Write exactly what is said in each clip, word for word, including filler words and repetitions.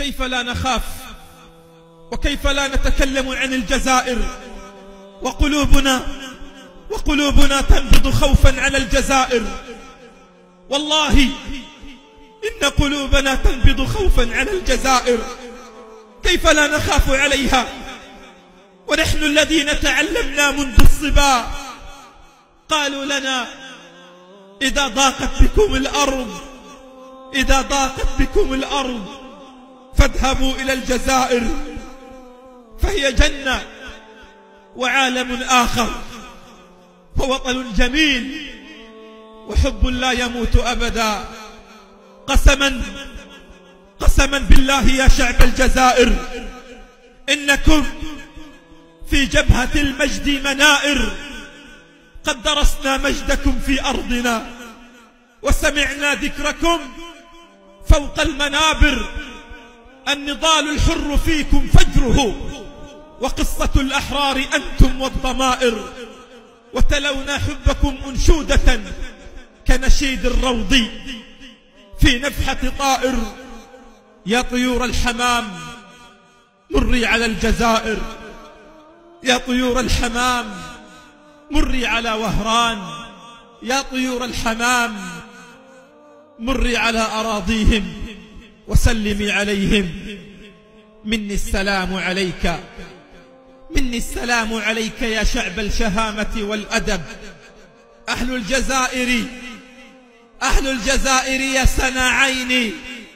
كيف لا نخاف وكيف لا نتكلم عن الجزائر وقلوبنا وقلوبنا تنبض خوفا على الجزائر. والله إن قلوبنا تنبض خوفا على الجزائر. كيف لا نخاف عليها ونحن الذين تعلمنا منذ الصبا؟ قالوا لنا إذا ضاقت بكم الأرض إذا ضاقت بكم الأرض فاذهبوا إلى الجزائر، فهي جنة وعالم آخر ووطن جميل وحب لا يموت أبدا. قسما قسما بالله يا شعب الجزائر إنكم في جبهة المجد منائر. قد درسنا مجدكم في أرضنا وسمعنا ذكركم فوق المنابر. النضال الحر فيكم فجره وقصة الأحرار أنتم والضمائر. وتلونا حبكم أنشودة كنشيد الروض في نفحة طائر. يا طيور الحمام مري على الجزائر، يا طيور الحمام مري على وهران، يا طيور الحمام مري على أراضيهم وسلمي عليهم. مني السلام عليك مني السلام عليك يا شعب الشهامة والأدب. أهل الجزائر أهل الجزائر يا سنا عيني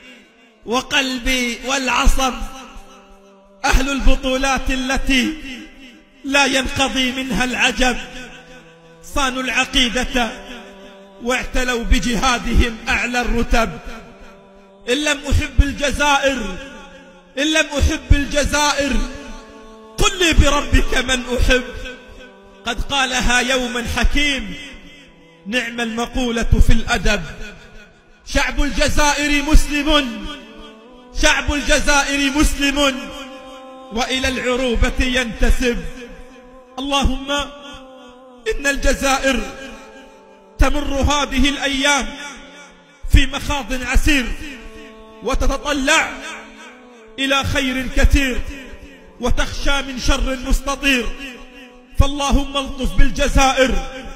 وقلبي والعصب. أهل البطولات التي لا ينقضي منها العجب. صانوا العقيدة واعتلوا بجهادهم أعلى الرتب. إن لم أحب الجزائر إن لم أحب الجزائر قل لي بربك من أحب. قد قالها يوما حكيم نعم المقولة في الأدب. شعب الجزائر مسلم شعب الجزائر مسلم وإلى العروبة ينتسب. اللهم إن الجزائر تمر هذه الأيام في مخاض عسير وتتطلع إلى خير كثير وتخشى من شر مستطير. فاللهم الطف بالجزائر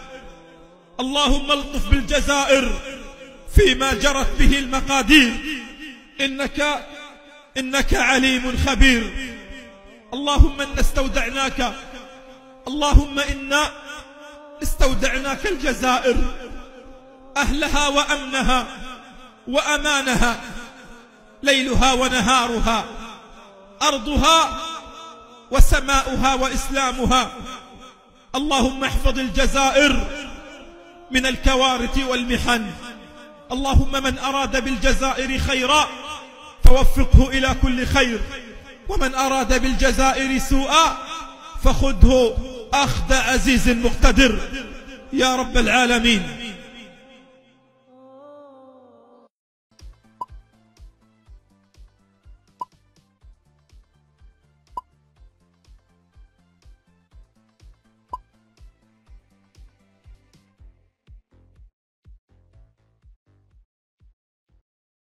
اللهم الطف بالجزائر فيما جرت به المقادير. إنك إنك عليم خبير. اللهم إنا استودعناك اللهم إنا استودعناك الجزائر أهلها وأمنها وأمانها، ليلها ونهارها، أرضها وسماؤها وإسلامها. اللهم احفظ الجزائر من الكوارث والمحن. اللهم من أراد بالجزائر خيرا فوفقه إلى كل خير، ومن أراد بالجزائر سوءا فخذه أخذ عزيز مقتدر يا رب العالمين.